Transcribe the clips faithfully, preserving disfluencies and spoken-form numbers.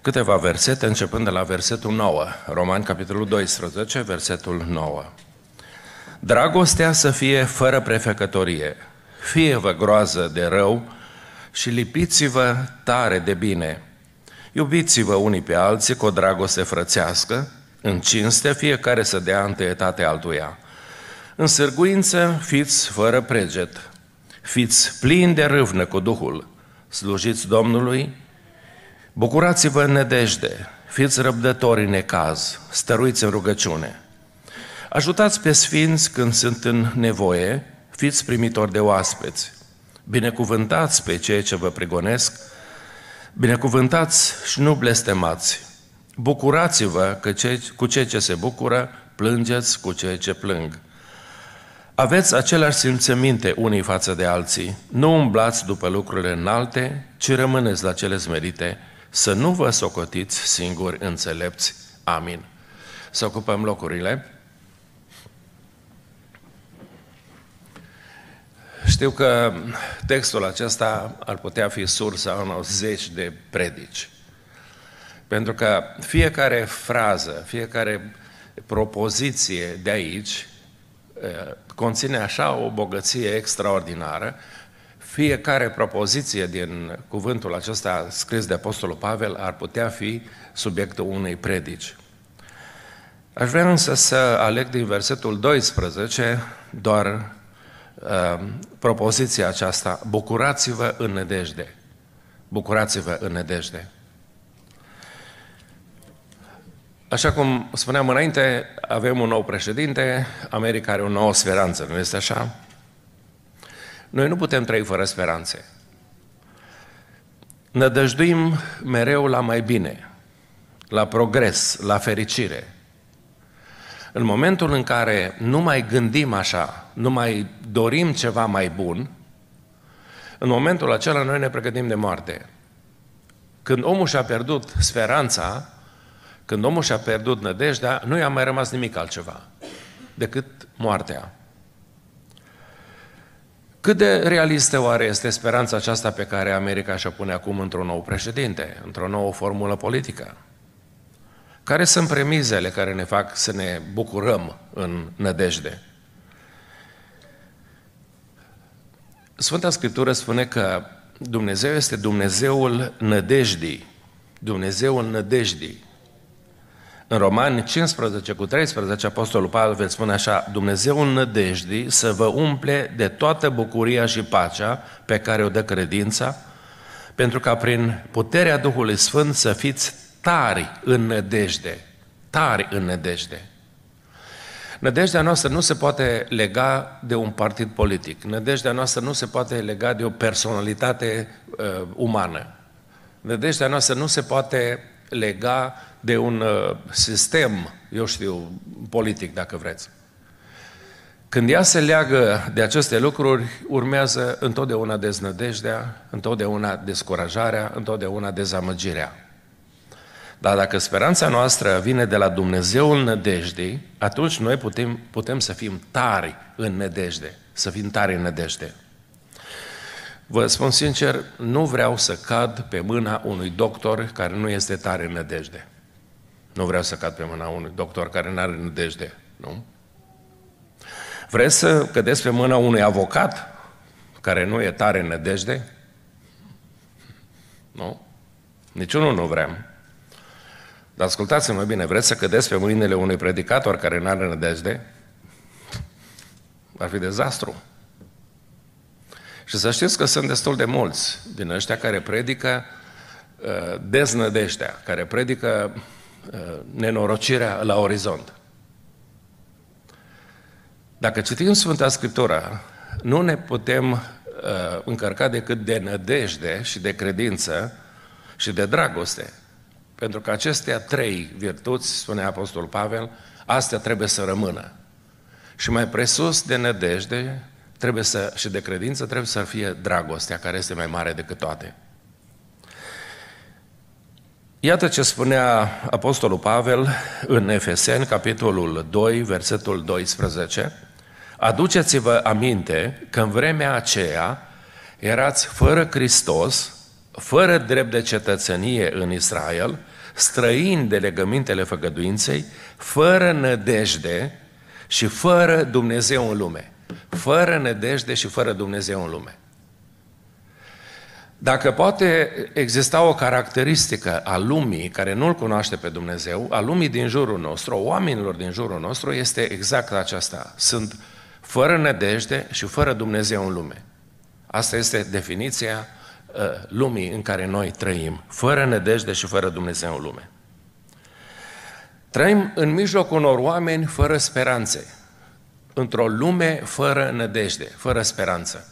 câteva versete, începând de la versetul nouă, Romani, capitolul doisprezece, versetul nouă. Dragostea să fie fără prefecătorie, fie-vă groază de rău și lipiți-vă tare de bine. Iubiți-vă unii pe alții cu o dragoste frățească, în cinste, fiecare să dea întâietate altuia. În sârguință fiți fără preget, fiți plini de râvnă cu Duhul, slujiți Domnului, bucurați-vă în nedejde, fiți răbdători în necaz, stăruiți în rugăciune. Ajutați pe sfinți când sunt în nevoie, fiți primitori de oaspeți, binecuvântați pe cei ce vă prigonesc, binecuvântați și nu blestemați, bucurați-vă că cei, cu cei ce se bucură, plângeți cu cei ce plâng. Aveți aceleași simțăminte unii față de alții, nu umblați după lucrurile înalte, ci rămâneți la cele smerite, să nu vă socotiți singuri înțelepți. Amin. Să ocupăm locurile. Știu că textul acesta ar putea fi sursa unor zeci de predici. Pentru că fiecare frază, fiecare propoziție de aici conține așa o bogăție extraordinară. Fiecare propoziție din cuvântul acesta scris de Apostolul Pavel ar putea fi subiectul unei predici. Aș vrea însă să aleg din versetul doisprezece doar uh, propoziția aceasta: bucurați-vă în nedejde. Bucurați-vă în nedejde. Așa cum spuneam înainte, avem un nou președinte, America are o nouă speranță, nu este așa? Noi nu putem trăi fără speranțe. Nădăjduim mereu la mai bine, la progres, la fericire. În momentul în care nu mai gândim așa, nu mai dorim ceva mai bun, în momentul acela noi ne pregătim de moarte. Când omul și-a pierdut speranța, când omul și-a pierdut nădejdea, nu i-a mai rămas nimic altceva decât moartea. Cât de realistă oare este speranța aceasta pe care America și-o pune acum într-un nou președinte, într-o nouă formulă politică? Care sunt premizele care ne fac să ne bucurăm în nădejde? Sfânta Scriptură spune că Dumnezeu este Dumnezeul nădejdii, Dumnezeul nădejdii. În Romani cincisprezece cu treisprezece, Apostolul Pavel spune așa: Dumnezeul nădejdii să vă umple de toată bucuria și pacea pe care o dă credința, pentru ca prin puterea Duhului Sfânt să fiți tari în nădejde, tari în nădejde. Nădejdea noastră nu se poate lega de un partid politic, nădejdea noastră nu se poate lega de o personalitate uh, umană, nădejdea noastră nu se poate lega de un uh, sistem, eu știu, politic, dacă vreți. Când ea se leagă de aceste lucruri, urmează întotdeauna deznădejdea, întotdeauna descurajarea, întotdeauna dezamăgirea. Dar dacă speranța noastră vine de la Dumnezeul nădejdei, atunci noi putem, putem să fim tari în nădejde, să fim tari în nădejde. Vă spun sincer, nu vreau să cad pe mâna unui doctor care nu este tare în nădejde. Nu vreau să cad pe mâna unui doctor care nu are nădejde, nu? Vreți să cădeți pe mâna unui avocat care nu e tare în nădejde? Nu? Niciunul nu vrem. Dar ascultați-mă bine, vreți să cădeți pe mâinile unui predicator care nu are nădejde? Ar fi dezastru. Și să știți că sunt destul de mulți din ăștia care predică uh, deznădejdea, care predică uh, nenorocirea la orizont. Dacă citim Sfânta Scriptură, nu ne putem uh, încărca decât de nădejde și de credință și de dragoste. Pentru că acestea trei virtuți, spune Apostolul Pavel, astea trebuie să rămână. Și mai presus de nădejde trebuie să, și de credință trebuie să fie dragostea, care este mai mare decât toate. Iată ce spunea Apostolul Pavel în Efeseni, capitolul doi, versetul doisprezece. Aduceți-vă aminte că în vremea aceea erați fără Hristos, fără drept de cetățenie în Israel străini de legămintele făgăduinței, fără nădejde și fără Dumnezeu în lume. Fără nădejde și fără Dumnezeu în lume. Dacă poate exista o caracteristică a lumii care nu-L cunoaște pe Dumnezeu, a lumii din jurul nostru, a oamenilor din jurul nostru, este exact aceasta. Sunt fără nădejde și fără Dumnezeu în lume. Asta este definiția uh, lumii în care noi trăim. Fără nădejde și fără Dumnezeu în lume. Trăim în mijlocul unor oameni fără speranțe. Într-o lume fără nădejde, fără speranță.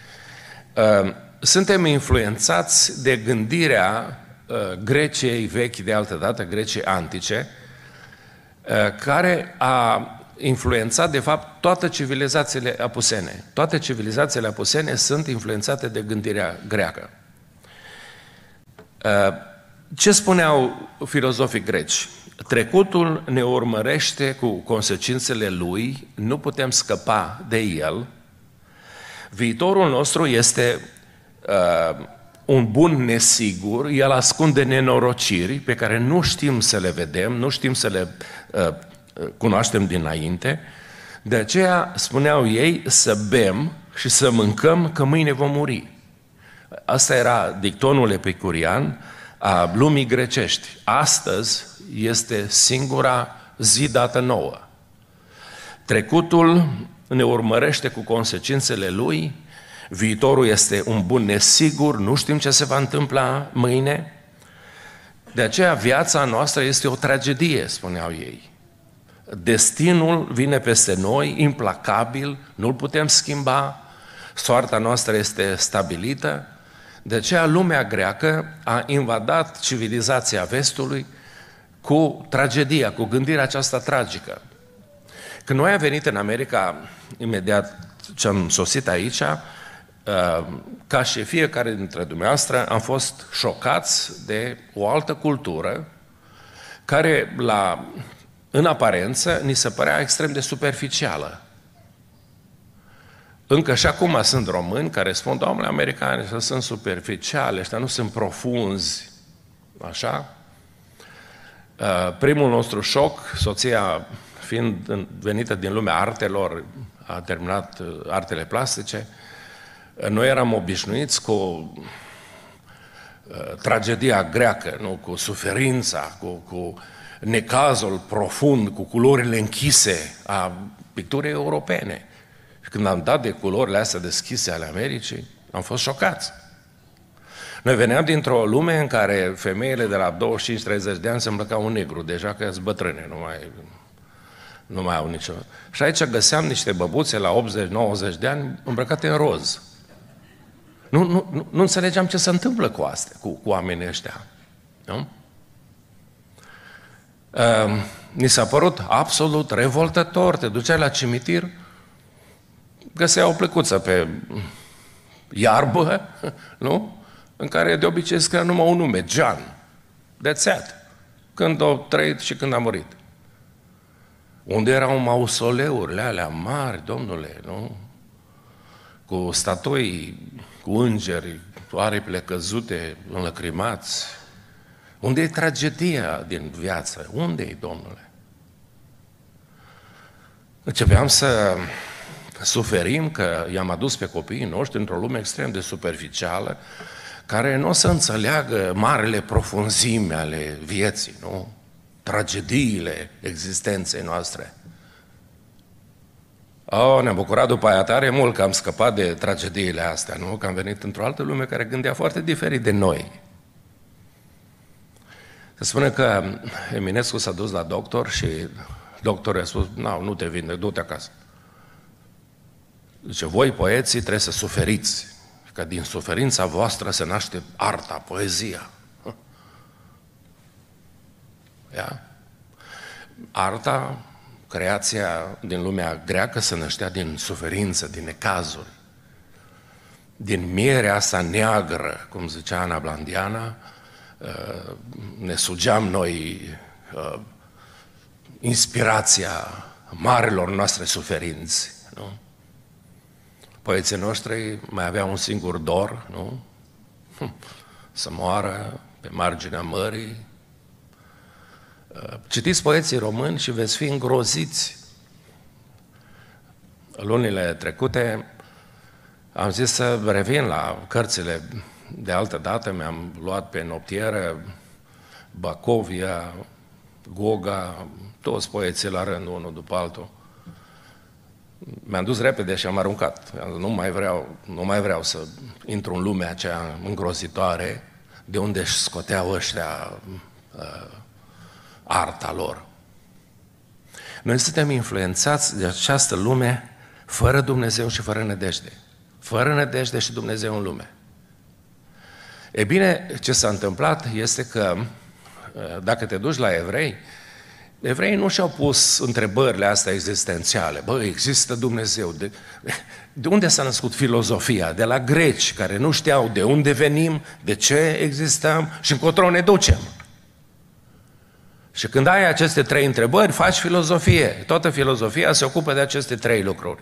Uh, Suntem influențați de gândirea uh, Greciei vechi de altă dată, Greciei antice, uh, care a influențat, de fapt, toate civilizațiile apusene. Toate civilizațiile apusene sunt influențate de gândirea greacă. Uh, ce spuneau filozofii greci? Trecutul ne urmărește cu consecințele lui, nu putem scăpa de el. Viitorul nostru este Uh, un bun nesigur, el ascunde nenorociri pe care nu știm să le vedem, nu știm să le uh, cunoaștem dinainte. De aceea spuneau ei să bem și să mâncăm că mâine vom muri. Asta era dictonul epicurian a lumii grecești. Astăzi este singura zi dată nouă. Trecutul ne urmărește cu consecințele lui. Viitorul este un bun nesigur, nu știm ce se va întâmpla mâine. De aceea viața noastră este o tragedie, spuneau ei. Destinul vine peste noi, implacabil, nu-l putem schimba, soarta noastră este stabilită. De aceea lumea greacă a invadat civilizația vestului cu tragedia, cu gândirea aceasta tragică. Când noi am venit în America, imediat ce am sosit aici, ca și fiecare dintre dumneavoastră, am fost șocați de o altă cultură care, la, în aparență, ni se părea extrem de superficială. Încă și acum sunt români care spun, domnule, americani ăștia sunt superficiale, ăștia nu sunt profunzi. Așa? Primul nostru șoc, soția fiind venită din lumea artelor, a terminat artele plastice, noi eram obișnuiți cu uh, tragedia greacă, nu? Cu suferința, cu, cu necazul profund, cu culorile închise a picturii europene. Și când am dat de culorile astea deschise ale Americii, am fost șocați. Noi veneam dintr-o lume în care femeile de la douăzeci și cinci treizeci de ani se îmbrăcau în negru, deja că sunt bătrâne, nu mai, nu mai au nicio... Și aici găseam niște băbuțe la optzeci nouăzeci de ani îmbrăcate în roz. Nu, nu, nu, nu înțelegeam ce se întâmplă cu astea, cu, cu oamenii ăștia. Nu? Uh, ni s-a părut absolut revoltător. Te duceai la cimitir, găseai o plăcuță pe iarbă, nu? În care de obicei scria numai un nume, John. That's it. Când a trăit și când a murit. Unde erau mausoleurile alea mari, domnule, nu? Cu statui, cu îngeri, cu aripile căzute, înlăcrimați. Unde e tragedia din viață? Unde e, domnule? Începeam să suferim că i-am adus pe copiii noștri într-o lume extrem de superficială, care nu o să înțeleagă marele profunzime ale vieții, nu? Tragediile existenței noastre. Oh, ne-am bucurat după aia tare mult că am scăpat de tragediile astea, nu? Că am venit într-o altă lume care gândea foarte diferit de noi. Se spune că Eminescu s-a dus la doctor și doctorul a spus, nu, nu te vinde, du-te acasă. Zice, voi poeții trebuie să suferiți, că din suferința voastră se naște arta, poezia. Ia? Arta, creația din lumea greacă se năștea din suferință, din necazuri. Din mierea asta neagră, cum zicea Ana Blandiana, ne sugeam noi inspirația marilor noastre suferinți, nu? Poeții noștri mai aveau un singur dor, nu? Să moară pe marginea mării, Citiți poeții români și veți fi îngroziți. Lunile trecute am zis să revin la cărțile de altă dată, mi-am luat pe noptieră Bacovia, Goga, toți poeții la rând, unul după altul. Mi-am dus repede și am aruncat. Nu mai vreau, nu mai vreau să intru în lumea aceea îngrozitoare de unde își scoteau ăștia uh, arta lor. Noi suntem influențați de această lume fără Dumnezeu și fără nădejde. Fără nădejde și Dumnezeu în lume. E bine, ce s-a întâmplat este că, dacă te duci la evrei, evreii nu și-au pus întrebările astea existențiale. Bă, există Dumnezeu. De, de unde s-a născut filozofia? De la greci, care nu știau de unde venim, de ce existăm și încotro ne ducem. Și când ai aceste trei întrebări, faci filozofie. Toată filozofia se ocupă de aceste trei lucruri.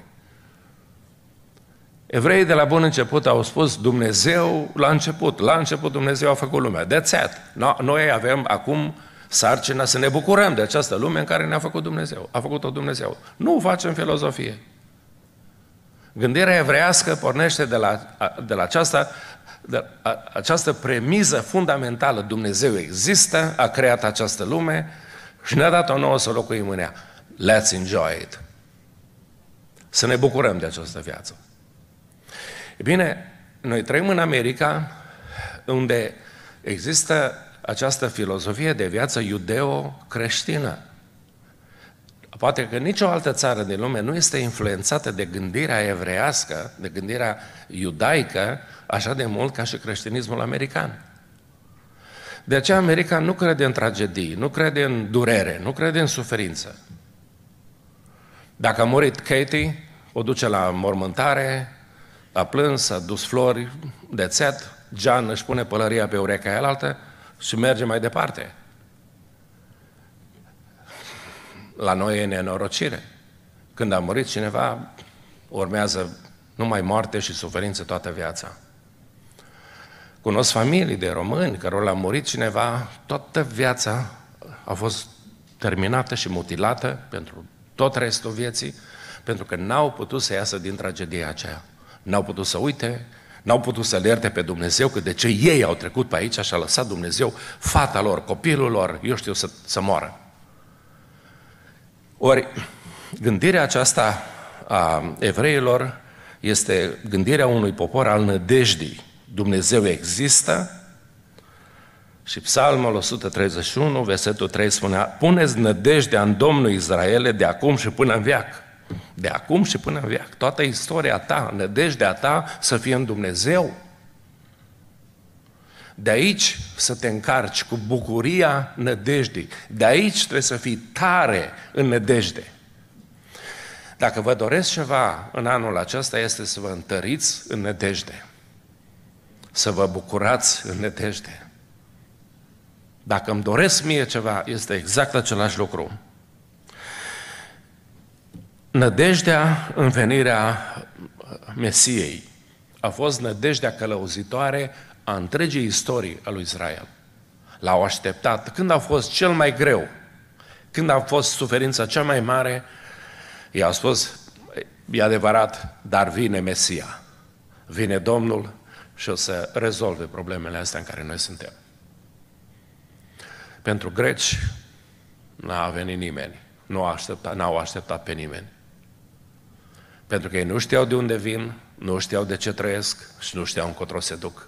Evreii de la bun început au spus Dumnezeu la început. La început Dumnezeu a făcut lumea. That's it. No, noi avem acum sarcina să ne bucurăm de această lume în care ne-a făcut Dumnezeu. A făcut-o Dumnezeu. Nu facem filozofie. Gândirea evreiască pornește de la, de la aceasta, de a, această premiză fundamentală. Dumnezeu există, a creat această lume și ne-a dat o nouă să locuim în ea. Let's enjoy it. Să ne bucurăm de această viață. E bine, noi trăim în America, unde există această filozofie de viață iudeo-creștină. Poate că nicio altă țară din lume nu este influențată de gândirea evreiască, de gândirea iudaică, așa de mult ca și creștinismul american. De aceea America nu crede în tragedii, nu crede în durere, nu crede în suferință. Dacă a murit Katie, o duce la mormântare, a plâns, a dus flori, de țet, John își pune pălăria pe urechea aia și merge mai departe. La noi e nenorocire. Când a murit cineva, urmează numai moarte și suferință toată viața. Cunosc familii de români cărora a murit cineva, toată viața a fost terminată și mutilată pentru tot restul vieții, pentru că n-au putut să iasă din tragedia aceea. N-au putut să uite, n-au putut să-L ierte pe Dumnezeu, că de ce ei au trecut pe aici și a lăsat Dumnezeu fata lor, copilul lor, eu știu, să, să moară. Ori, gândirea aceasta a evreilor este gândirea unui popor al nădejdii. Dumnezeu există și Psalmul o sută treizeci și unu, versetul trei spunea: puneți nădejdea în Domnul Israele de acum și până în veac. De acum și până în veac. Toată istoria ta, nădejdea ta să fie în Dumnezeu. De aici să te încarci cu bucuria nădejdii. De aici trebuie să fii tare în nădejde. Dacă vă doresc ceva în anul acesta, este să vă întăriți în nădejde. Să vă bucurați în nădejde. Dacă îmi doresc mie ceva, este exact același lucru. Nădejdea în venirea Mesiei a fost nădejdea călăuzitoare a întregii istorii a lui Israel. L-au așteptat. Când a fost cel mai greu, când a fost suferința cea mai mare, i au spus: e adevărat, dar vine Mesia. Vine Domnul și o să rezolve problemele astea în care noi suntem. Pentru greci n-a venit nimeni. Nu au așteptat, n-au așteptat pe nimeni. Pentru că ei nu știau de unde vin, nu știau de ce trăiesc și nu știau încotro se duc.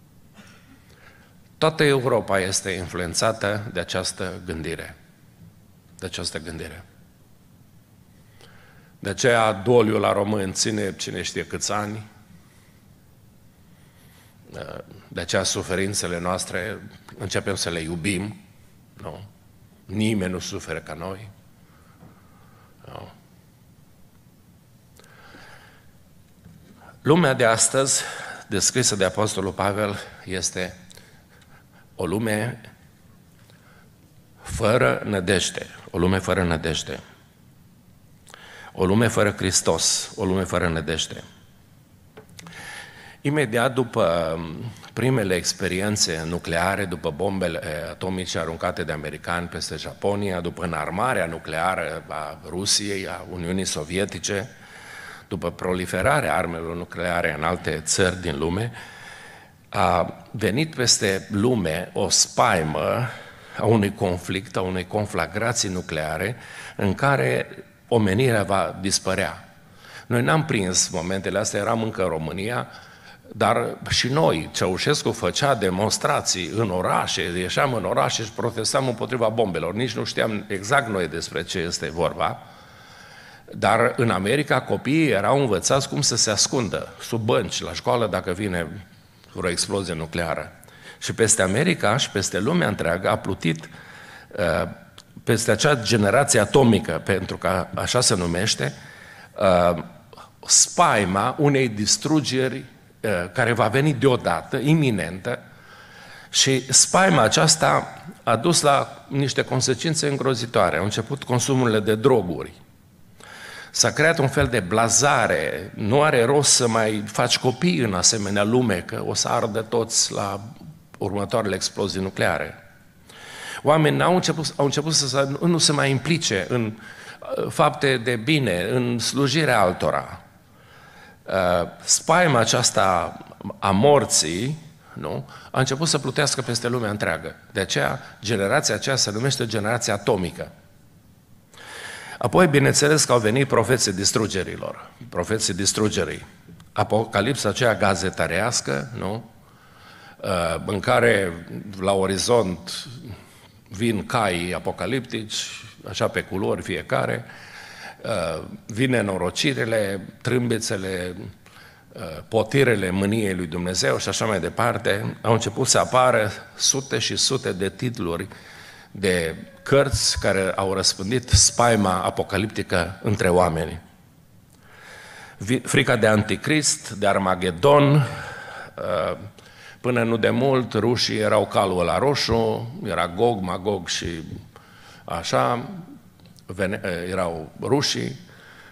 Toată Europa este influențată de această gândire. De această gândire. De aceea doliul la români ține cine știe câți ani. De aceea suferințele noastre începem să le iubim. Nu? Nimeni nu suferă ca noi. Nu? Lumea de astăzi, descrisă de Apostolul Pavel, este o lume fără nădejde, o lume fără nădejde, o lume fără Hristos, o lume fără nădejde. Imediat după primele experiențe nucleare, după bombele atomice aruncate de americani peste Japonia, după înarmarea nucleară a Rusiei, a Uniunii Sovietice, după proliferarea armelor nucleare în alte țări din lume, a venit peste lume o spaimă a unui conflict, a unei conflagrații nucleare în care omenirea va dispărea. Noi n-am prins momentele astea, eram încă în România, dar și noi, Ceaușescu făcea demonstrații în orașe, ieșeam în orașe și protestam împotriva bombelor. Nici nu știam exact noi despre ce este vorba, dar în America copiii erau învățați cum să se ascundă sub bănci la școală dacă vine vreo explozie nucleară. Și peste America și peste lumea întreagă a plutit uh, peste acea generație atomică, pentru că așa se numește, uh, spaima unei distrugeri uh, care va veni deodată, iminentă, și spaima aceasta a dus la niște consecințe îngrozitoare. Au început consumurile de droguri. S-a creat un fel de blazare, nu are rost să mai faci copii în asemenea lume, că o să ardă toți la următoarele explozii nucleare. Oamenii au început, au început să nu se mai implice în fapte de bine, în slujirea altora. Spaima aceasta a morții, nu, a început să plutească peste lumea întreagă. De aceea, generația aceea se numește generația atomică. Apoi, bineînțeles că au venit profeții distrugerilor, profeții distrugerii. Apocalipsa aceea gazetărească, nu? În care la orizont vin cai apocaliptici, așa pe culori fiecare, vin nenorocirile, trâmbițele, potirele mâniei lui Dumnezeu și așa mai departe. Au început să apară sute și sute de titluri de cărți care au răspândit spaima apocaliptică între oameni. Frica de Anticrist, de Armagedon, până nu de mult rușii erau calul ăla roșu, era Gog, Magog și așa, erau rușii.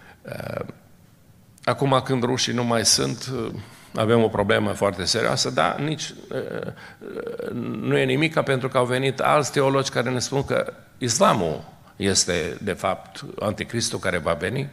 Acum când rușii nu mai sunt, avem o problemă foarte serioasă, dar nici nu e nimic, pentru că au venit alți teologi care ne spun că islamul este, de fapt, anticristul care va veni.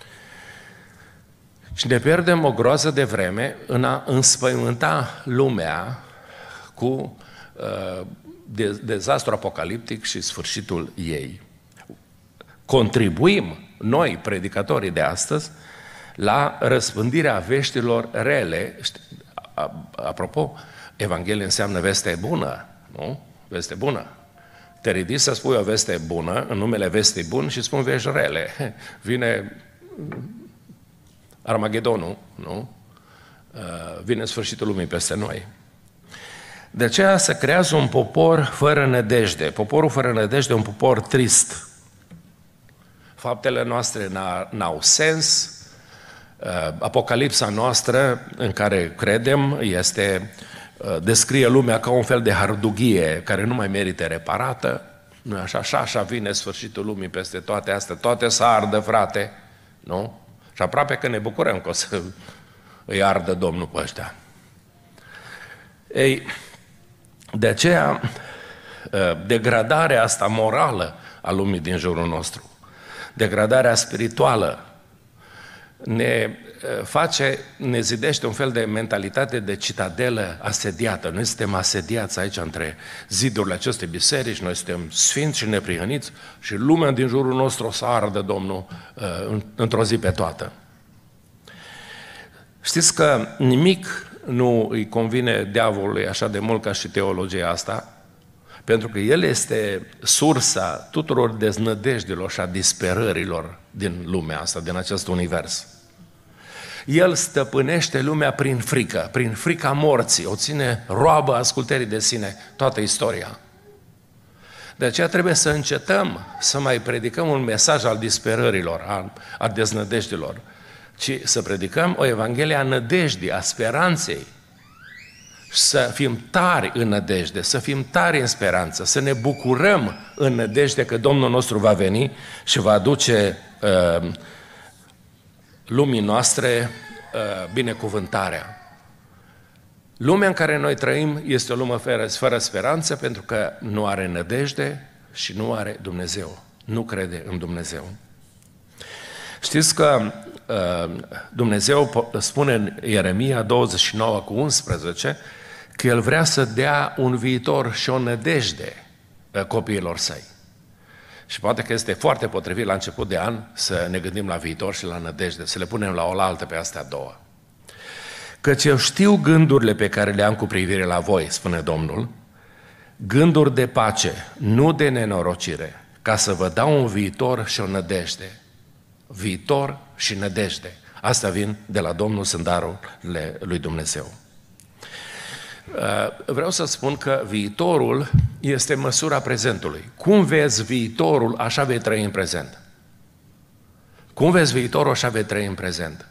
Și ne pierdem o groază de vreme în a înspăimânta lumea cu uh, de, dezastru apocaliptic și sfârșitul ei. Contribuim noi, predicatorii de astăzi, la răspândirea veștilor rele. Apropo, Evanghelia înseamnă veste bună, nu? Veste bună. Te ridici să spui o veste bună, în numele vestei bun, și spun vești rele. Vine Armagedonul, nu? Vine sfârșitul lumii peste noi. De aceea se creează un popor fără nădejde. Poporul fără nădejde e un popor trist. Faptele noastre n-au sens. Apocalipsa noastră, în care credem, este, descrie lumea ca un fel de hardughie care nu mai merită reparată. Nu așa, așa, așa vine sfârșitul lumii peste toate astea, toate să ardă, frate, nu? Și aproape că ne bucurăm că o să îi ardă Domnul pe ăștia. Ei, de aceea, degradarea asta morală a lumii din jurul nostru, degradarea spirituală, ne face, ne zidește un fel de mentalitate de citadelă asediată. Noi suntem asediați aici între zidurile acestei biserici, noi suntem sfinți și neprihăniți și lumea din jurul nostru o să ardă Domnul într-o zi pe toată. Știți că nimic nu îi convine diavolului așa de mult ca și teologia asta, pentru că el este sursa tuturor deznădejdelor și a disperărilor din lumea asta, din acest univers. El stăpânește lumea prin frică, prin frica morții, o ține roabă ascultării de sine toată istoria. De aceea trebuie să încetăm să mai predicăm un mesaj al disperărilor, a, a deznădejdelor, ci să predicăm o evanghelie a nădejdii, a speranței. Să fim tari în nădejde, să fim tari în speranță, să ne bucurăm în nădejde că Domnul nostru va veni și va aduce uh, lumii noastre uh, binecuvântarea. Lumea în care noi trăim este o lume fără, fără speranță pentru că nu are nădejde și nu are Dumnezeu. Nu crede în Dumnezeu. Știți că uh, Dumnezeu spune în Ieremia douăzeci și nouă cu unsprezece că El vrea să dea un viitor și o nădejde uh, copiilor săi. Și poate că este foarte potrivit la început de an să ne gândim la viitor și la nădejde, să le punem la oaltă pe astea două. Căci eu știu gândurile pe care le am cu privire la voi, spune Domnul, gânduri de pace, nu de nenorocire, ca să vă dau un viitor și o nădejde. Viitor și nădejde. Asta vin de la Domnul, sunt darurile lui Dumnezeu. Vreau să spun că viitorul este măsura prezentului. Cum vezi viitorul, așa vei trăi în prezent. Cum vezi viitorul, așa vei trăi în prezent.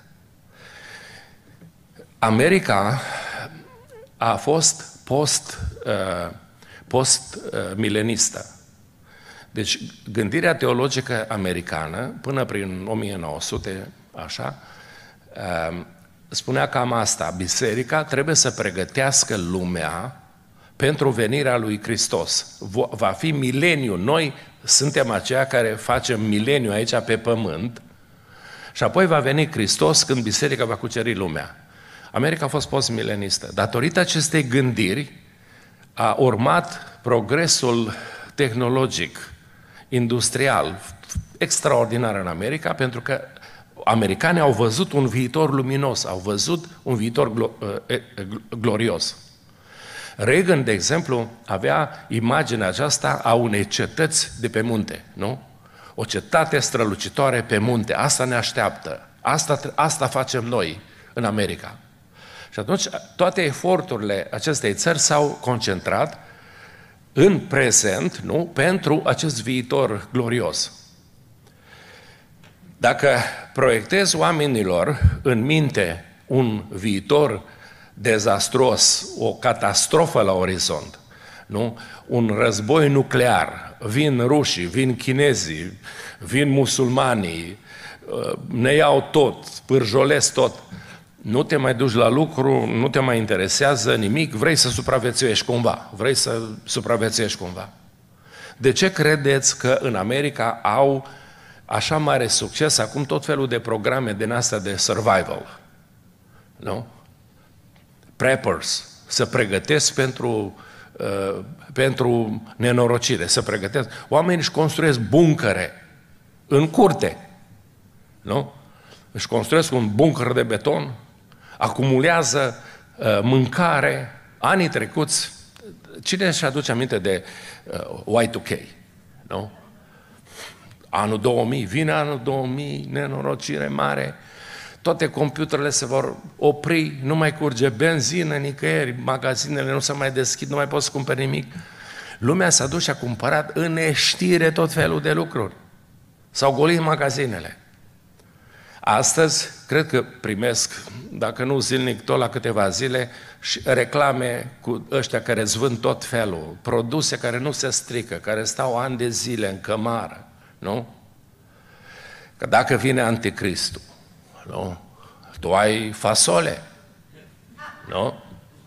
America a fost post, uh, post-milenistă. Deci gândirea teologică americană, până prin o mie nouă sute, așa, uh, spunea cam asta: biserica trebuie să pregătească lumea pentru venirea lui Hristos. Va fi mileniu. Noi suntem aceia care facem mileniu aici pe pământ și apoi va veni Hristos când biserica va cuceri lumea. America a fost post-milenistă. Datorită acestei gândiri a urmat progresul tehnologic, industrial, extraordinar în America, pentru că americanii au văzut un viitor luminos, au văzut un viitor glorios. Reagan, de exemplu, avea imaginea aceasta a unei cetăți de pe munte, nu? O cetate strălucitoare pe munte. Asta ne așteaptă. Asta, asta facem noi în America. Și atunci toate eforturile acestei țări s-au concentrat în prezent, nu? Pentru acest viitor glorios. Dacă proiectezi oamenilor în minte un viitor dezastruos, o catastrofă la orizont, nu? Un război nuclear, vin rușii, vin chinezii, vin musulmanii, ne iau tot, pârjolesc tot, nu te mai duci la lucru, nu te mai interesează nimic, vrei să supraviețuiești cumva, vrei să supraviețuiești cumva. De ce credeți că în America au așa mare succes acum tot felul de programe din astea de survival? Nu? Preppers, să pregătesc pentru, uh, pentru nenorocire, să pregătesc. Oamenii își construiesc buncăre în curte, nu? Își construiesc un bunker de beton, acumulează uh, mâncare. Anii trecuți, cine își aduce aminte de uh, Y two K? Nu? Anul două mii, vine anul două mii, nenorocire mare, toate computerele se vor opri, nu mai curge benzină nicăieri, magazinele nu se mai deschid, nu mai poți să cumperi nimic. Lumea s-a dus și a cumpărat în neștire tot felul de lucruri. S-au golit magazinele. Astăzi, cred că primesc, dacă nu zilnic, tot la câteva zile, și reclame cu ăștia care îți vând tot felul, produse care nu se strică, care stau ani de zile în cămară, nu? Că dacă vine Anticristul, nu? Tu ai fasole, nu?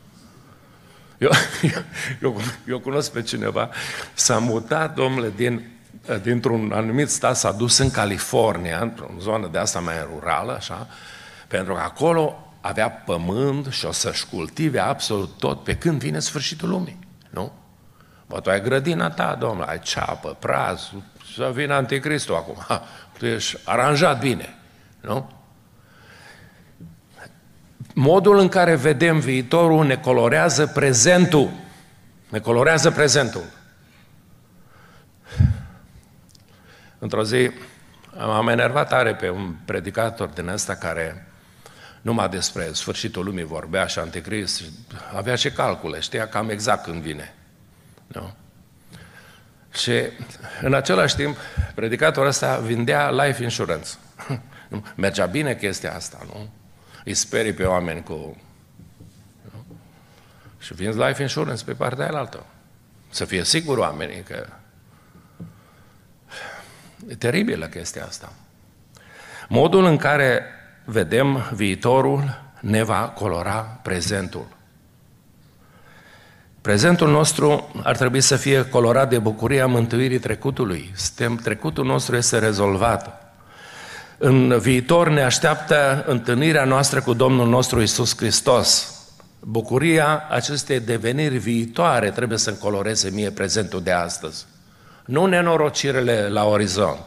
Eu, eu, eu cunosc pe cineva, s-a mutat, domnule, din, dintr-un anumit stat, s-a dus în California, într-o zonă de asta mai rurală, așa, pentru că acolo avea pământ și o să-și cultive absolut tot pe când vine sfârșitul lumii, nu? Bă, tu ai grădina ta, domnule, ai ceapă, praz, să vină Anticristul acum, ha, tu ești aranjat bine, nu? Modul în care vedem viitorul ne colorează prezentul. Ne colorează prezentul. Într-o zi am enervat tare pe un predicator din ăsta care numai despre sfârșitul lumii vorbea și Anticrist, avea și calcule, știa cam exact când vine. Nu? Și în același timp, predicatorul ăsta vindea life insurance. Mergea bine chestia asta, nu? Îi sperii pe oameni cu... Nu? Și vinzi life insurance pe partea aia-altă. Să fie sigur oamenii că... E teribilă chestia asta. Modul în care vedem viitorul ne va colora prezentul. Prezentul nostru ar trebui să fie colorat de bucuria mântuirii trecutului. Suntem, trecutul nostru este rezolvat. În viitor ne așteaptă întâlnirea noastră cu Domnul nostru Iisus Hristos. Bucuria acestei deveniri viitoare trebuie să-mi coloreze mie prezentul de astăzi. Nu nenorocirile la orizont.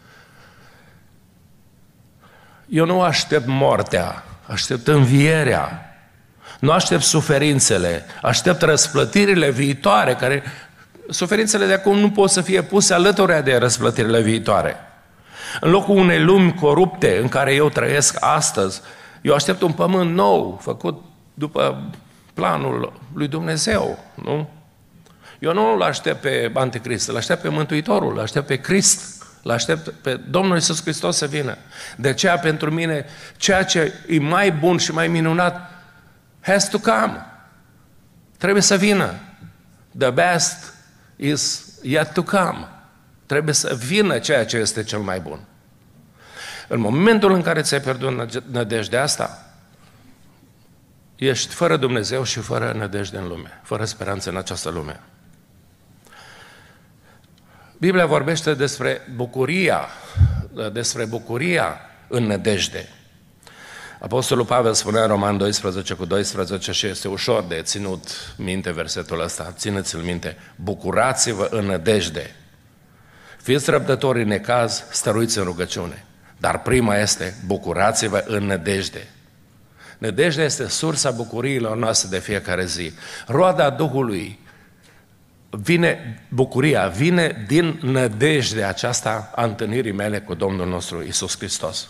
Eu nu aștept moartea, aștept învierea. Nu aștept suferințele, aștept răsplătirile viitoare, care suferințele de acum nu pot să fie puse alături de răsplătirile viitoare. În locul unei lumi corupte în care eu trăiesc astăzi, eu aștept un pământ nou, făcut după planul lui Dumnezeu, nu? Eu nu îl aștept pe Anticrist, îl aștept pe Mântuitorul, îl aștept pe Crist, îl aștept pe Domnul Iisus Hristos să vină. De aceea, pentru mine, ceea ce e mai bun și mai minunat has to come. Trebuie să vină. The best is yet to come. Trebuie să vină ceea ce este cel mai bun. În momentul în care ți-ai pierdut nădejdea asta, ești fără Dumnezeu și fără nădejde în lume, fără speranță în această lume. Biblia vorbește despre bucuria, despre bucuria în nădejde. Apostolul Pavel spunea în Roman doisprezece cu doisprezece și este ușor de ținut minte versetul ăsta, țineți-l minte, bucurați-vă în nădejde, fiți răbdători în necaz, stăruiți în rugăciune, dar prima este bucurați-vă în nădejde. Nădejdea este sursa bucuriilor noastre de fiecare zi. Roada Duhului vine, bucuria vine din nădejdea aceasta a întâlnirii mele cu Domnul nostru Iisus Hristos.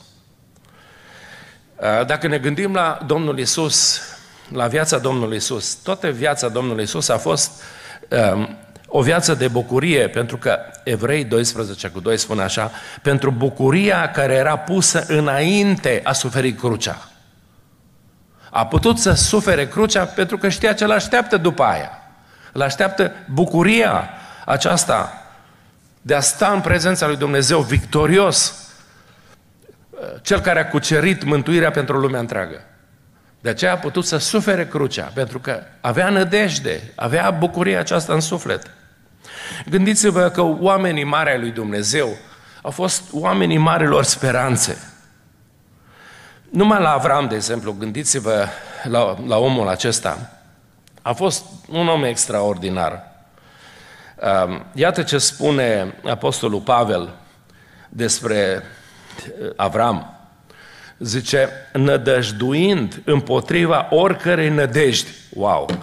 Dacă ne gândim la Domnul Iisus, la viața Domnului Iisus, toată viața Domnului Iisus a fost um, o viață de bucurie, pentru că Evrei doisprezece cu doi spune așa, pentru bucuria care era pusă înainte a suferit crucea. A putut să sufere crucea pentru că știa ce l-așteaptă după aia. Îl așteaptă bucuria aceasta de a sta în prezența lui Dumnezeu victorios, cel care a cucerit mântuirea pentru lumea întreagă. De aceea a putut să sufere crucea, pentru că avea nădejde, avea bucuria aceasta în suflet. Gândiți-vă că oamenii mari ai lui Dumnezeu au fost oamenii marilor speranțe. Numai la Avram, de exemplu, gândiți-vă la, la omul acesta. A fost un om extraordinar. Iată ce spune Apostolul Pavel despre Avram. Zice, nădăjduind împotriva oricărei nădejdi. Wow!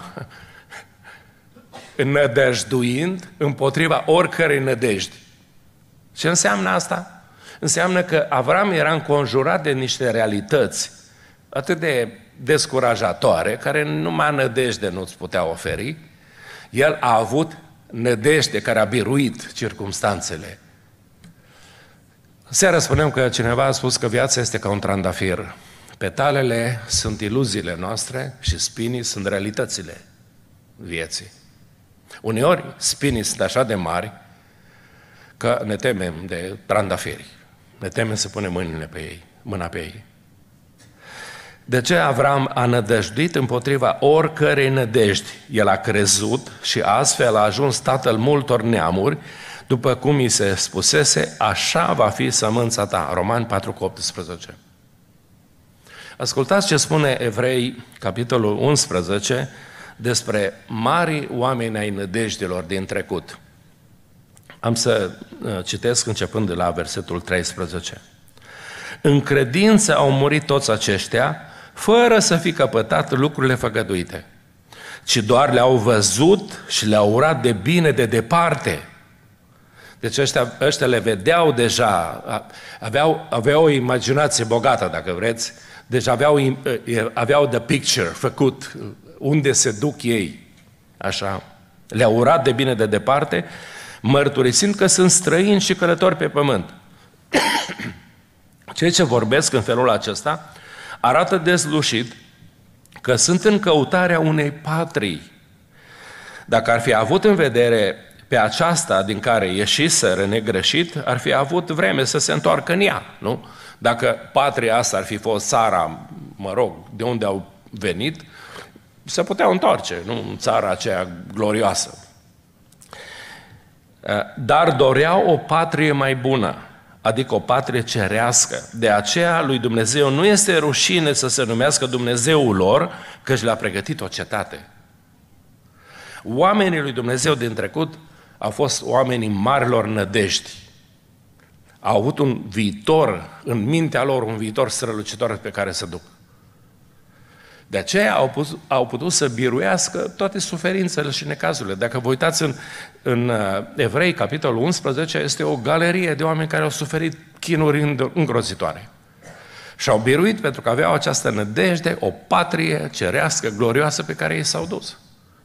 Nădăjduind împotriva oricărei nădejdi. Ce înseamnă asta? Înseamnă că Avram era înconjurat de niște realități atât de descurajatoare, care numai nădejde nu-ți putea oferi. El a avut nădejde care a biruit circumstanțele. Seara spunem că cineva a spus că viața este ca un trandafir. Petalele sunt iluziile noastre și spinii sunt realitățile vieții. Uneori spinii sunt așa de mari că ne temem de trandafiri. Ne temem să punem mâinile pe ei, mâna pe ei. De ce Avram a nădăjduit împotriva oricărei nădejdi? El a crezut și astfel a ajuns tatăl multor neamuri, după cum i se spusese, așa va fi sămânța ta. Romani patru cu optsprezece. Ascultați ce spune Evrei, capitolul unsprezece, despre mari oameni ai nădejdilor din trecut. Am să citesc începând de la versetul treisprezece. În credință au murit toți aceștia, fără să fi căpătat lucrurile făgăduite, ci doar le-au văzut și le-au urat de bine de departe. Deci ăștia, ăștia le vedeau deja, aveau, aveau o imaginație bogată, dacă vreți, deci aveau, aveau the picture făcut, unde se duc ei, așa. Le-au urat de bine de departe, mărturisind că sunt străini și călători pe pământ. Cei ce vorbesc în felul acesta arată dezlușit că sunt în căutarea unei patrii. Dacă ar fi avut în vedere pe aceasta din care ieșiseră negreșit, ar fi avut vreme să se întoarcă în ea, nu? Dacă patria asta ar fi fost țara, mă rog, de unde au venit, se puteau întoarce, nu în țara aceea glorioasă. Dar doreau o patrie mai bună, adică o patrie cerească. De aceea lui Dumnezeu nu este rușine să se numească Dumnezeul lor, căci le-a pregătit o cetate. Oamenii lui Dumnezeu din trecut au fost oamenii marilor nădejdi. Au avut un viitor, în mintea lor, un viitor strălucitor pe care să duc. De aceea au putut, au putut să biruiască toate suferințele și necazurile. Dacă vă uitați în, în Evrei, capitolul unsprezece, este o galerie de oameni care au suferit chinuri îngrozitoare. Și au biruit pentru că aveau această nădejde, o patrie cerească, glorioasă pe care ei s-au dus.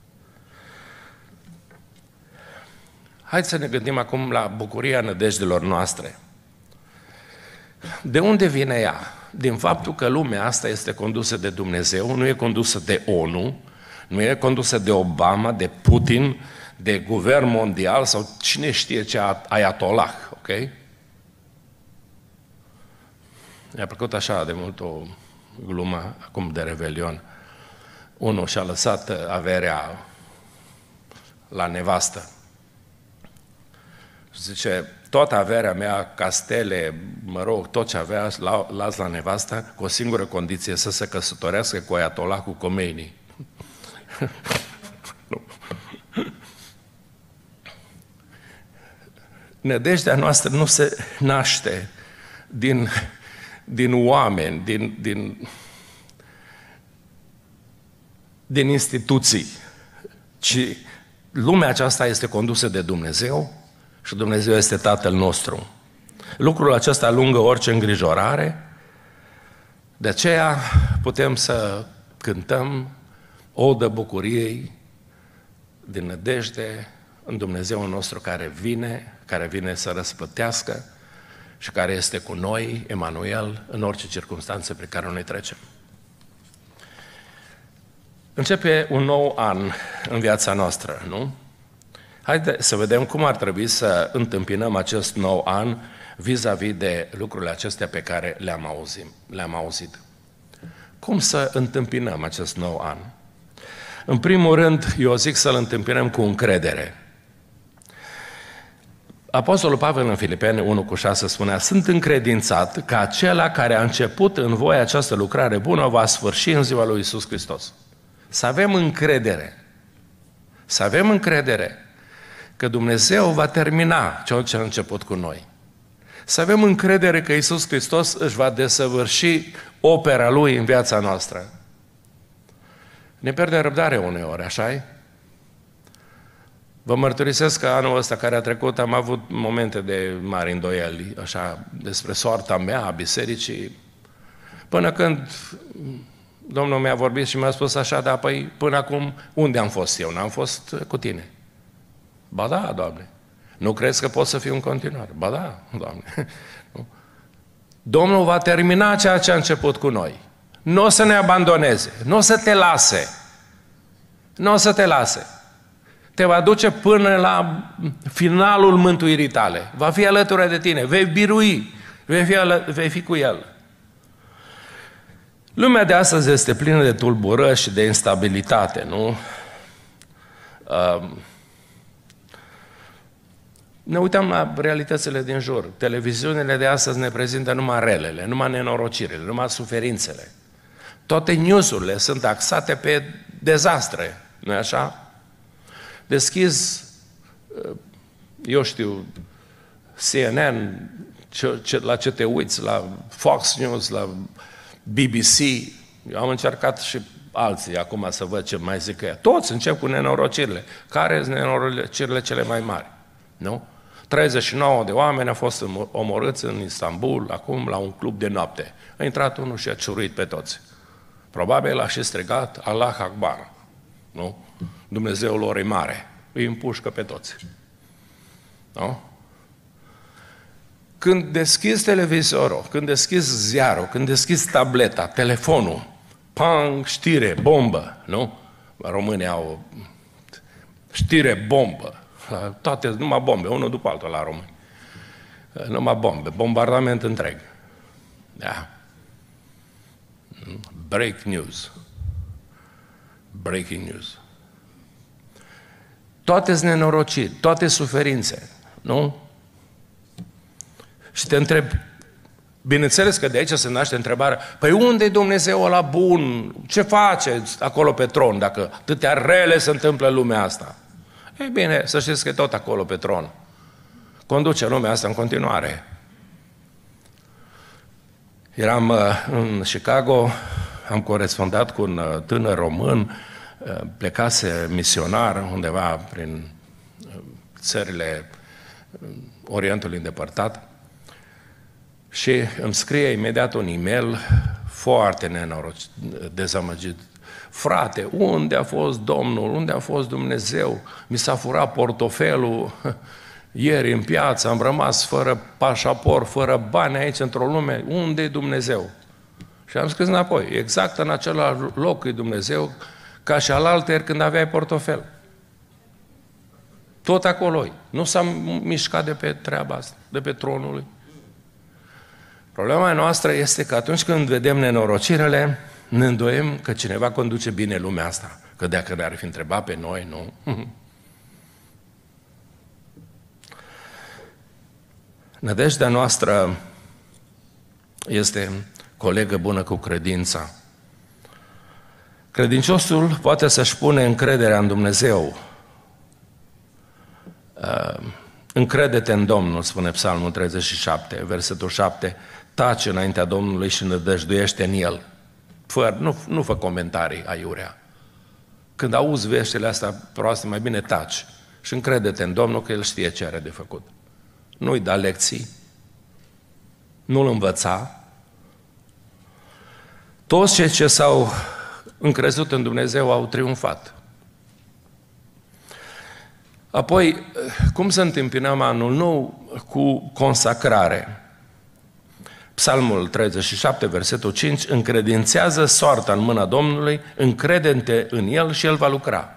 Haideți să ne gândim acum la bucuria nădejdelor noastre. De unde vine ea? Din faptul că lumea asta este condusă de Dumnezeu, nu e condusă de ONU, nu e condusă de Obama, de Putin, de guvern mondial sau cine știe ce ayatollah, ok? Mi-a plăcut așa de mult o glumă acum de Revelion. Unul și-a lăsat averea la nevastă. Zice, toată averea mea, castele, mă rog, tot ce avea, las la nevastă, cu o singură condiție, să se căsătorească cu ayatollah, cu Khomeini. Nădejdea noastră nu se naște din, din oameni, din, din, din instituții, ci lumea aceasta este condusă de Dumnezeu și Dumnezeu este Tatăl nostru. Lucrul acesta alungă orice îngrijorare, de aceea putem să cântăm odă bucuriei din nădejde în Dumnezeul nostru care vine, care vine să răsplătească și care este cu noi, Emanuel, în orice circunstanțe pe care noi trecem. Începe un nou an în viața noastră, nu? Haideți să vedem cum ar trebui să întâmpinăm acest nou an vis-a-vis de lucrurile acestea pe care le-am auzit. Le-am auzit. Cum să întâmpinăm acest nou an? În primul rând, eu zic să-l întâmpinăm cu încredere. Apostolul Pavel în Filipeni unu cu șase spunea: sunt încredințat că acela care a început în voi această lucrare bună va sfârși în ziua lui Iisus Hristos. Să avem încredere. Să avem încredere că Dumnezeu va termina ceea ce a început cu noi. Să avem încredere că Iisus Hristos își va desăvârși opera Lui în viața noastră. Ne pierdem răbdare uneori, așa-i? Vă mărturisesc că anul ăsta care a trecut am avut momente de mari îndoieli, așa, despre soarta mea, a bisericii, până când Domnul mi-a vorbit și mi-a spus așa: da, păi până acum unde am fost eu? N-am fost cu tine. Ba da, Doamne. Nu crezi că pot să fiu în continuare? Ba da, Doamne. Domnul va termina ceea ce a început cu noi. Nu o să ne abandoneze, nu o să te lase. Nu o să te lase. Te va duce până la finalul mântuirii tale. Va fi alături de tine, vei birui, vei fi, ală, vei fi cu El. Lumea de astăzi este plină de tulburări și de instabilitate, nu? Uh, ne uităm la realitățile din jur. Televiziunile de astăzi ne prezintă numai relele, numai nenorocirile, numai suferințele. Toate news-urile sunt axate pe dezastre, nu-i așa? Deschizi, eu știu, C N N, ce, ce, la ce te uiți, la Fox News, la B B C. Eu am încercat și alții acum să văd ce mai zic ea. Toți încep cu nenorocirile. Care sunt nenorocirile cele mai mari? Nu? treizeci și nouă de oameni au fost omorâți în Istanbul, acum, la un club de noapte. A intrat unul și a ciuruit pe toți. Probabil a și strigat: Allah Akbar. Nu? Dumnezeul lor e mare. Îi împușcă pe toți. Nu? Când deschizi televizorul, când deschizi ziarul, când deschizi tableta, telefonul, pang, știre, bombă, nu? Românii au știre, bombă. Toate, numai bombe, unul după altul la români. Numai bombe, bombardament întreg. Da. Break news. Breaking news. Toate-s nenorociri, toate suferințe, nu? Și te întreb, bineînțeles că de aici se naște întrebarea, păi unde e Dumnezeu ăla bun? Ce face acolo pe tron dacă atâtea rele se întâmplă în lumea asta? Ei bine, să știți că e tot acolo pe tron. Conduce lumea asta în continuare. Eram în Chicago, am corespondat cu un tânăr român, plecase misionar undeva prin țările Orientului îndepărtat și îmi scrie imediat un e-mail foarte nenorocit, dezamăgit. Frate, unde a fost Domnul? Unde a fost Dumnezeu? Mi s-a furat portofelul ieri în piață, am rămas fără pașaport, fără bani aici într-o lume. Unde e Dumnezeu? Și am scris înapoi, exact în același loc e Dumnezeu ca și alaltăieri când aveai portofel. Tot acolo. Nu s-a mișcat de pe treaba asta, de pe tronul lui. Problema noastră este că atunci când vedem nenorocirile, ne îndoiem că cineva conduce bine lumea asta. Că dacă ne-ar fi întrebat pe noi, nu. Nădejdea noastră este colegă bună cu credința. Credinciosul poate să-și pune încrederea în Dumnezeu. Încrede-te în Domnul, spune Psalmul treizeci și șapte, versetul șapte, tace înaintea Domnului și nădăjduiește în El. Fără, nu, nu fă comentarii aiurea. Când auzi veștile astea proaste, mai bine taci și încrede-te în Domnul că El știe ce are de făcut. Nu-i da lecții, nu-L învăța. Toți cei ce s-au încrezut în Dumnezeu au triumfat. Apoi, cum să întâmpinăm anul nou? Cu consacrare. Psalmul treizeci și șapte, versetul cinci, încredințează soarta în mâna Domnului, încrede-te în El și El va lucra.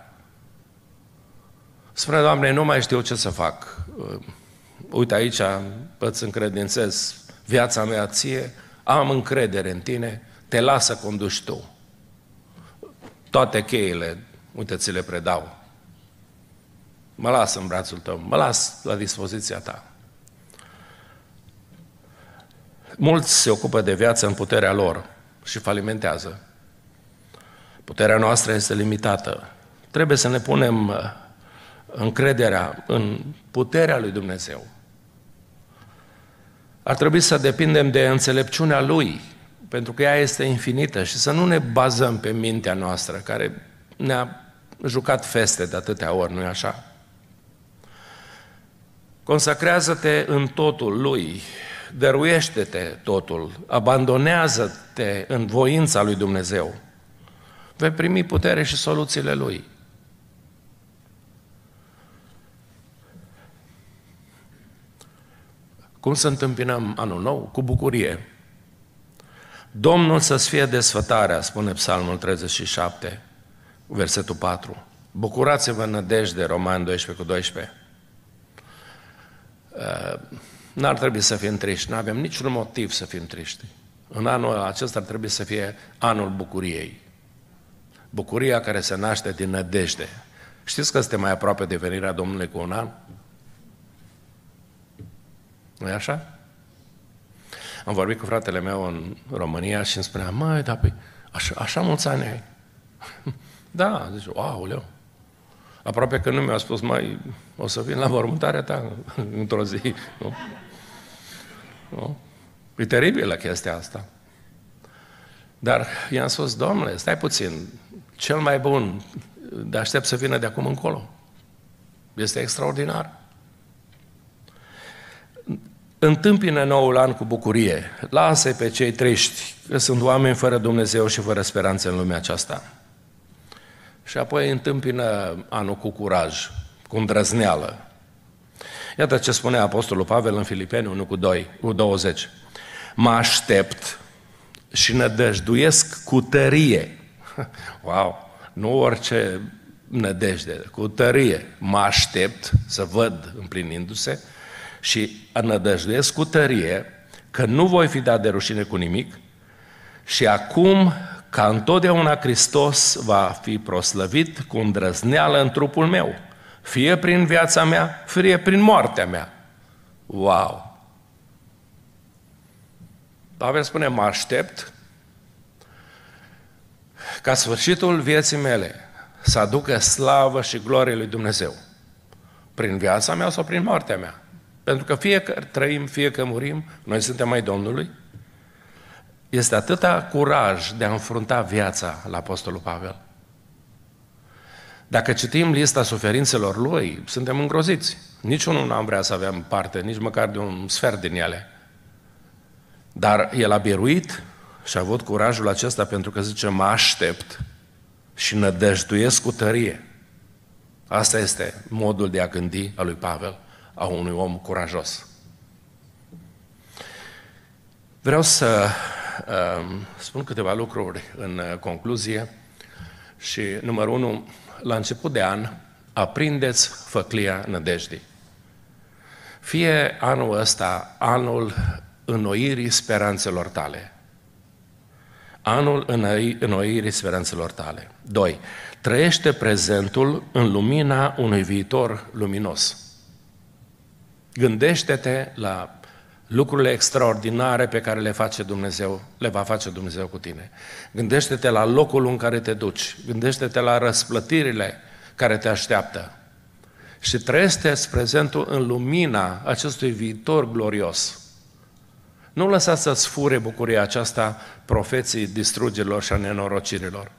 Spune, Doamne, nu mai știu ce să fac. Uite aici, îți încredințez viața mea ție, am încredere în tine, te las să conduci tu. Toate cheile, uite, ți le predau. Mă las în brațul tău, mă las la dispoziția ta. Mulți se ocupă de viață în puterea lor și falimentează. Puterea noastră este limitată. Trebuie să ne punem încrederea în puterea lui Dumnezeu. Ar trebui să depindem de înțelepciunea Lui, pentru că ea este infinită și să nu ne bazăm pe mintea noastră, care ne-a jucat feste de atâtea ori, nu-i așa? Consacrează-te în totul Lui, dăruiește-te totul, abandonează-te în voința lui Dumnezeu. Vei primi putere și soluțiile Lui. Cum să întâmpinăm anul nou? Cu bucurie. Domnul să-ți fie desfătarea, spune Psalmul treizeci și șapte, versetul patru. Bucurați-vă în nădejde, Romani doisprezece cu doisprezece. N-ar trebui să fim triști, nu avem niciun motiv să fim triști. În anul acesta ar trebui să fie anul bucuriei. Bucuria care se naște din nădejde. Știți că suntem mai aproape de venirea Domnului cu un an? Nu-i așa? Am vorbit cu fratele meu în România și îmi spunea, măi, dar păi, așa, așa mulți ani ai? Da, zice, aoleu. Aproape că nu mi-a spus, mai o să vin la mormântarea ta într-o zi. Nu? Nu? E teribilă chestia asta. Dar i-am spus, Domnule, stai puțin, cel mai bun, de aștept să vină de acum încolo. Este extraordinar. Întâmpină noul an cu bucurie. Lasă pe cei triști, că sunt oameni fără Dumnezeu și fără speranță în lumea aceasta. Și apoi întâmpină anul cu curaj, cu îndrăzneală. Iată ce spune Apostolul Pavel în Filipeni unu cu doi, cu douăzeci. Mă aștept și nădăjduiesc cu tărie. Wow! Nu orice nădejde, cu tărie. Mă aștept să văd împlinindu-se și nădăjduiesc cu tărie că nu voi fi dat de rușine cu nimic și acum ca întotdeauna Hristos va fi proslăvit cu îndrăzneală în trupul meu, fie prin viața mea, fie prin moartea mea. Wow! Pavel spune, mă aștept ca sfârșitul vieții mele să aducă slavă și glorie lui Dumnezeu. Prin viața mea sau prin moartea mea. Pentru că fie că trăim, fie că murim, noi suntem ai Domnului. Este atâta curaj de a înfrunta viața la Apostolul Pavel. Dacă citim lista suferințelor lui, suntem îngroziți. Niciunul nu am vrea să avem parte, nici măcar de un sfert din ele. Dar el a biruit și a avut curajul acesta pentru că zice, mă aștept și nădăjduiesc cu tărie. Asta este modul de a gândi al lui Pavel, a unui om curajos. Vreau să uh, spun câteva lucruri în uh, concluzie și numărul unu, la început de an, aprindeți făclia nădejdii. Fie anul ăsta anul înnoirii speranțelor tale. Anul înnoirii speranțelor tale. Doi. Trăiește prezentul în lumina unui viitor luminos. Gândește-te la lucrurile extraordinare pe care le face Dumnezeu, le va face Dumnezeu cu tine. Gândește-te la locul în care te duci. Gândește-te la răsplătirile care te așteaptă. Și trăiește prezentul în lumina acestui viitor glorios. Nu lăsa să-ți fure bucuria aceasta profeții distrugerilor și a nenorocirilor.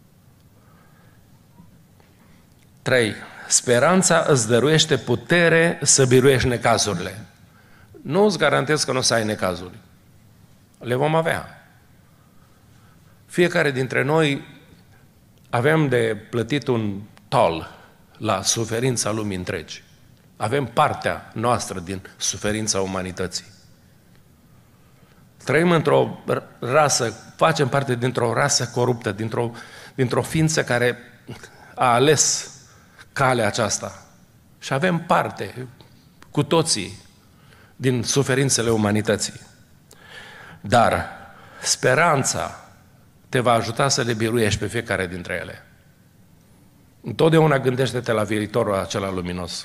Trei. Speranța îți dăruiește putere să biruiești necazurile. Nu îți garantez că nu o să ai necazuri. Le vom avea. Fiecare dintre noi avem de plătit un tol la suferința lumii întregi. Avem partea noastră din suferința umanității. Trăim într-o rasă, facem parte dintr-o rasă coruptă, dintr-o, dintr-o ființă care a ales calea aceasta. Și avem parte, cu toții, din suferințele umanității. Dar speranța te va ajuta să le biruiești pe fiecare dintre ele. Întotdeauna gândește-te la viitorul acela luminos.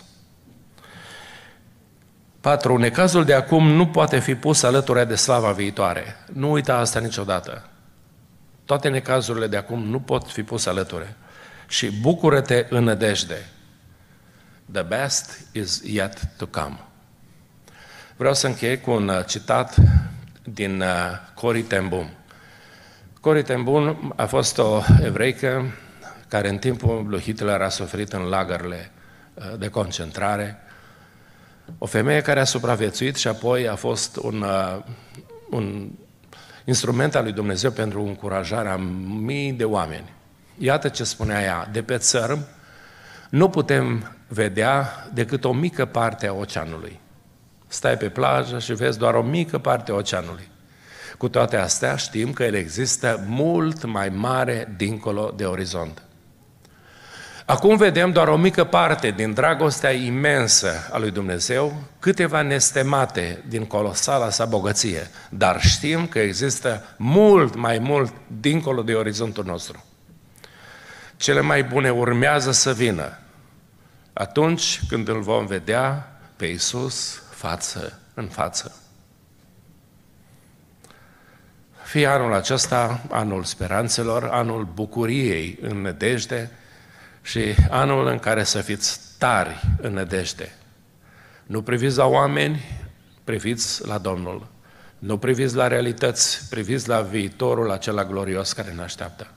Patru. Necazul de acum nu poate fi pus alături de slava viitoare. Nu uita asta niciodată. Toate necazurile de acum nu pot fi puse alături. Și bucură-te în nădejde. The best is yet to come. Vreau să închei cu un citat din Corrie ten Boom. Corrie ten Boom a fost o evreică care în timpul lui Hitler a suferit în lagările de concentrare. O femeie care a supraviețuit și apoi a fost un, un instrument al lui Dumnezeu pentru încurajarea mii de oameni. Iată ce spunea ea, de pe țărm nu putem vedea decât o mică parte a oceanului. Stai pe plajă și vezi doar o mică parte a oceanului. Cu toate astea știm că el există mult mai mare dincolo de orizont. Acum vedem doar o mică parte din dragostea imensă a lui Dumnezeu, câteva nestemate din colosala sa bogăție, dar știm că există mult mai mult dincolo de orizontul nostru. Cele mai bune urmează să vină atunci când îl vom vedea pe Iisus față în față. Fie anul acesta anul speranțelor, anul bucuriei în nădejde și anul în care să fiți tari în nădejde. Nu priviți la oameni, priviți la Domnul. Nu priviți la realități, priviți la viitorul acela glorios care ne așteaptă.